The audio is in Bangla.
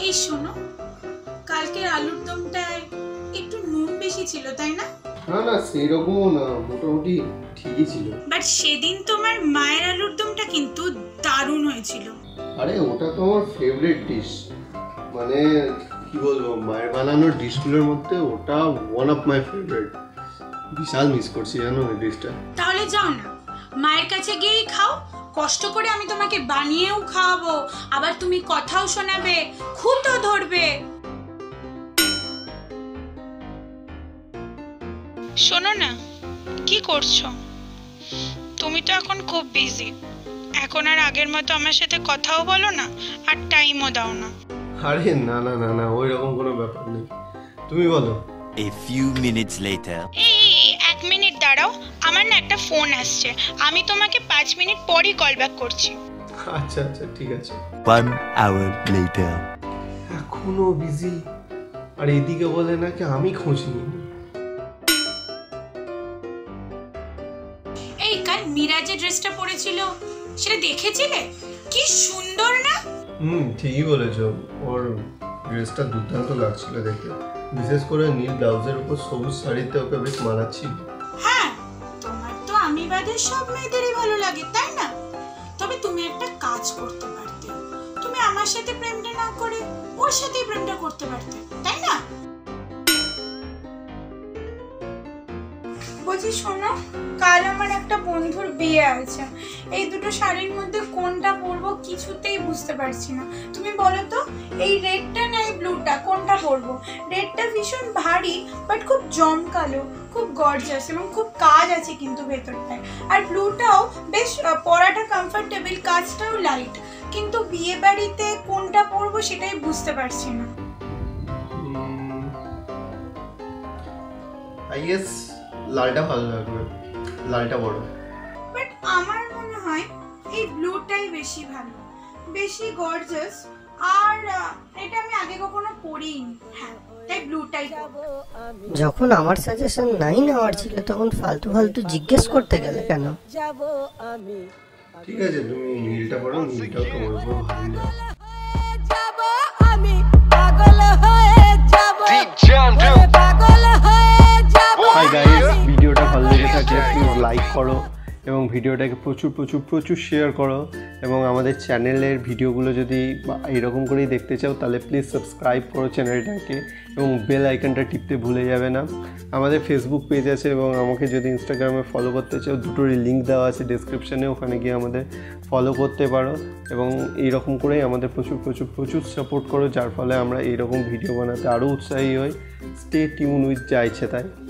এই শোনো, কালকের আলুর দমটায় একটু নুন বেশি ছিল তাই না? না না সেরকমও না, মোটামুটি ঠিকই ছিল। বাট সেদিন তোমার মায়ের আলুর দমটা কিন্তু দারুণ হয়েছিল। আরে ওটা তো আমার ফেভারিট ডিশ, মানে কি বলবো, মায়ের বানানোর ডিশগুলোর মধ্যে ওটা ওয়ান অফ মাই ফেভারিট। বিশাল মিস করছি জানো ওই ডিশটা। তাহলে যাও না, মায়ের কাছে গিয়েই খাও। কষ্ট করে আমি তোমাকে বানিয়েও খাওয়াবো, আবার তুমি কথাও শোনাবে, খুঁতও ধরবে। শোনো না, কি করছো? তুমি তো এখন খুব বিজি, এখন আর আগের মতো আমার সাথে কথাও বলো না আর টাইমও দাও না। আরে না না না না, ওই রকম কোনো ব্যাপার নেই, তুমি বলো। A few minutes later. এই 1 মিনিট দাঁড়াও, আমার না একটা ফোন আসছে, আমি তোমাকে 5 মিনিট পরই কল ব্যাক করছি। আচ্ছা আচ্ছা ঠিক আছে। 1 hour later. এখনো বিজি, আর এদিকে বলে নাকি আমি খোঁজ নিই। এই কাল মীরা যে ড্রেসটা পরেছিল সেটা দেখেছিলে? কি সুন্দর না? ঠিকই বলেছো, ওর ড্রেসটা দুর্দান্ত লাগছিল দেখতে, বিশেষ করে নীল ব্লাউজের উপর সবুজ শাড়িতে ওকে বেশ মানাচ্ছিল। হ্যাঁ, তোমার তো আমি বাদে সব মেয়েদেরই ভালো লাগে তাই না? তবে তুমি একটা কাজ করতে পারতে, তুমি আমার সাথে প্রেমটা না করে ওর সাথেই প্রেমটা করতে পারতে, তাই না? বলছি শোনো, কাল আমার একটা বন্ধুর বিয়ে আছে, এই দুটো শাড়ির মধ্যে কোনটা পরবো কিছুতেই বুঝতে পারছি না। তুমি বলো তো, এই রেডটা না এই ব্লুটা, কোনটা পরবো? রেডটা ভীষণ ভারী বাট খুব জমকালো, খুব গর্জাস এবং খুব কাজ আছে কিন্তু ভেতরটায়। আর ব্লুটাও বেশ পরাটা কমফোর্টেবল, কাজটাও লাইট, কিন্তু বিয়ে বাড়িতে কোনটা পরবো সেটাই বুঝতে পারছি না। আই গেস লালটা ভালো লাগবে, লালটা বড়। বাট আমার মনে হয় এই ব্লুটাই বেশি ভালো, বেশি গর্জাস, আর এটা আমি আগে কখনো পরিনি। হ্যাঁ, তাই ব্লুটাই পরবো। যখন আমার সাজেশন নাই নেওয়ার ছিল তখন ফালতু ফালতু জিজ্ঞেস করতে গেলে কেন? ঠিক আছে, তুমি নীলটা পরো, নীলটাও তোমার উপর ভালো না। হাই গাইস, ভিডিওটা ভালো লেগে থাকলে প্লিজ লাইক করো এবং ভিডিওটাকে প্রচুর প্রচুর প্রচুর শেয়ার করো, এবং আমাদের চ্যানেলের ভিডিওগুলো যদি এরকম করেই দেখতে চাও তাহলে প্লিজ সাবস্ক্রাইব করো চ্যানেলটাকে, এবং বেল আইকনটা টিপতে ভুলে যাবে না। আমাদের ফেসবুক পেজ আছে, এবং আমাকে যদি ইনস্টাগ্রামে ফলো করতে চাও দুটোরই লিঙ্ক দেওয়া আছে ডেসক্রিপশানে, ওখানে গিয়ে আমাদের ফলো করতে পারো, এবং এইরকম করেই আমাদের প্রচুর প্রচুর প্রচুর সাপোর্ট করো, যার ফলে আমরা এইরকম ভিডিও বানাতে আরও উৎসাহী হই। স্টে টিউন উইথ যা ইচ্ছে তাই।